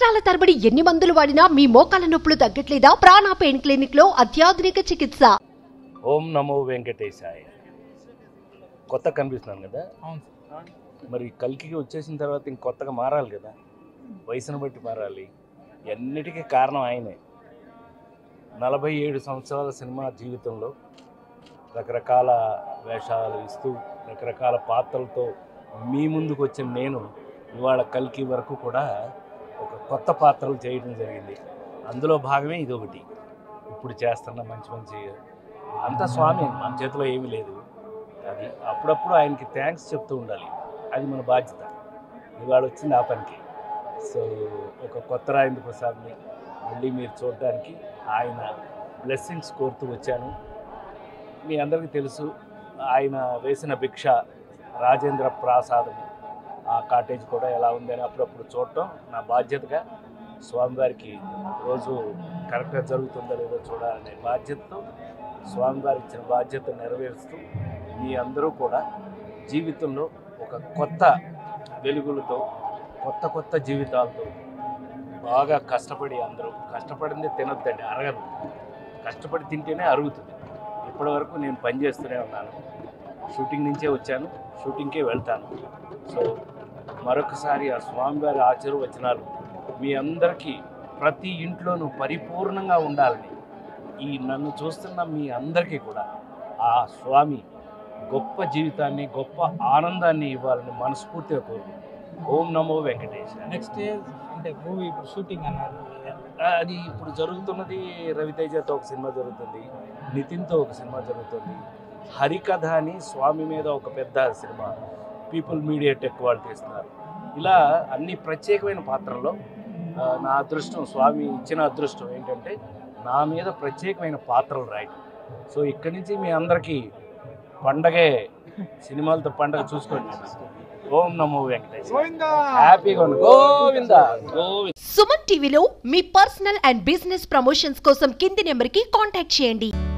సంవత్సరాల తరబడి ఎన్ని మందులు వాడినా మీ మోకాల నొప్పులు తగ్గట్లేదా? ప్రాణ పెయిన్ క్లినిక్ లో అత్యాధునిక చికిత్స. ఓం నమో వెంకటేశాయ. కొత్త కనిపిస్తున్నాను కదా. మరి కల్కి వచ్చేసిన తర్వాత ఇంకొత్తగా మారాలి కదా, వయసును బట్టి మారాలి. అన్నిటికీ కారణం ఆయనే. 47 సంవత్సరాల సినిమా జీవితంలో రకరకాల వేషాలు ఇస్తూ రకరకాల పాత్రలతో మీ ముందుకు వచ్చిన నేను ఇవాళ కల్కి వరకు కూడా ఒక కొత్త పాత్రలు చేయడం జరిగింది. అందులో భాగమే ఇదొకటి. ఇప్పుడు చేస్తున్న మంచి మంచి అంతా స్వామి, మన చేతిలో ఏమీ లేదు. అది అప్పుడప్పుడు ఆయనకి థ్యాంక్స్ చెప్తూ ఉండాలి, అది మన బాధ్యత. ఇవాళ వచ్చింది ఆ పనికి. సో ఒక కొత్త రాజేంద్ర ప్రసాద్ని మళ్ళీ మీరు చూడడానికి ఆయన బ్లెస్సింగ్స్ కోరుతూ వచ్చాను. మీ అందరికీ తెలుసు, ఆయన వేసిన భిక్ష రాజేంద్ర ప్రసాదం, ఆ కాటేజ్ కూడా ఎలా ఉందని అప్పుడప్పుడు చూడటం నా బాధ్యతగా. స్వామివారికి రోజు కరెక్ట్గా జరుగుతుందో లేదో చూడాలనే బాధ్యతతో స్వామివారి ఇచ్చిన బాధ్యత నెరవేరుస్తూ మీ అందరూ కూడా జీవితంలో ఒక కొత్త వెలుగులతో కొత్త జీవితాలతో బాగా కష్టపడి, అందరూ కష్టపడింది తినొద్దండి, అరగదు. కష్టపడి తింటేనే అరుగుతుంది. ఇప్పటివరకు నేను పనిచేస్తూనే ఉన్నాను. షూటింగ్ నుంచే వచ్చాను, షూటింగ్కే వెళ్తాను. సో మరొకసారి ఆ స్వామివారి ఆశీర్వచనాలు మీ అందరికీ ప్రతి ఇంట్లోనూ పరిపూర్ణంగా ఉండాలని, ఈ నన్ను చూస్తున్న మీ అందరికీ కూడా ఆ స్వామి గొప్ప జీవితాన్ని, గొప్ప ఆనందాన్ని ఇవ్వాలని మనస్ఫూర్తిగా కోరుకుంటున్నాను. ఓం నమో వెంకటేశ. నెక్స్ట్ అంటే మూవీ ఇప్పుడు షూటింగ్ అన్నారు, అది ఇప్పుడు జరుగుతున్నది. రవితేజతో ఒక సినిమా జరుగుతుంది, నితిన్తో ఒక సినిమా జరుగుతుంది, హరికథ అని స్వామి మీద ఒక పెద్ద సినిమా పీపుల్ మీడియా టెక్ వాళ్ళు తీస్తున్నారు. ఇలా అన్ని ప్రత్యేకమైన పాత్రల్లో నా అదృష్టం, స్వామి ఇచ్చిన అదృష్టం ఏంటంటే నా మీద ప్రత్యేకమైన పాత్రలు రాయటం. సో ఇక్కడి నుంచి మీ అందరికీ పండగే, సినిమాలతో పండగ చూసుకోండి. ఓం నమో వెంకటేశ్. హ్యాపీగా ఉండు. గోవిందా గోవింద. సుమన్ టీవీలో మీ పర్సనల్ అండ్ బిజినెస్ ప్రమోషన్స్ కోసం కింది నెంబర్కి కాంటాక్ట్ చేయండి.